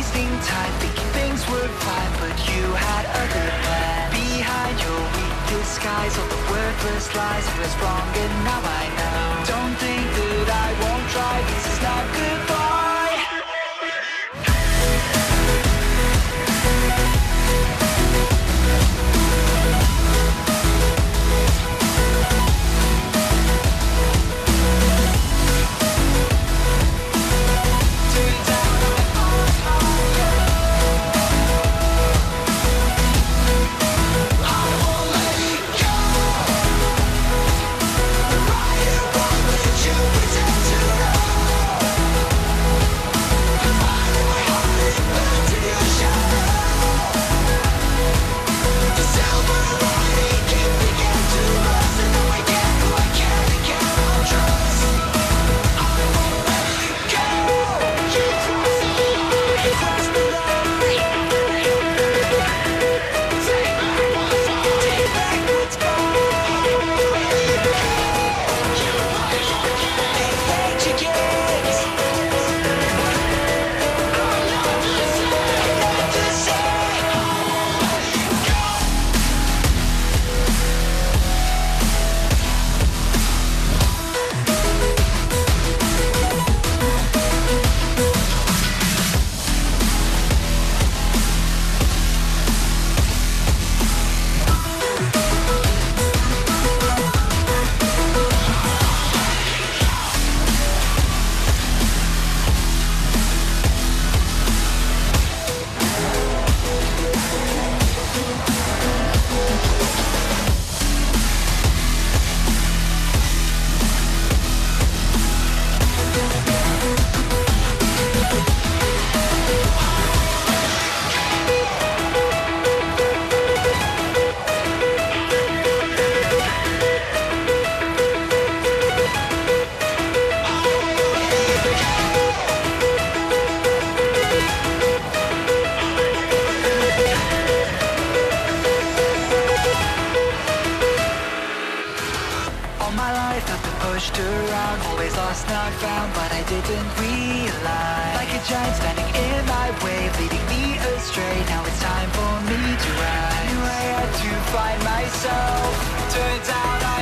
wasting time thinking things were fine, but you had other plans. Behind your weak disguise, all the worthless lies was wrong, and now I know. Don't think that I won't try, this is not goodbye. Always lost, not found, but I didn't realize. Like a giant standing in my way, leading me astray. Now it's time for me to rise. Knew I had to find myself. Turns out I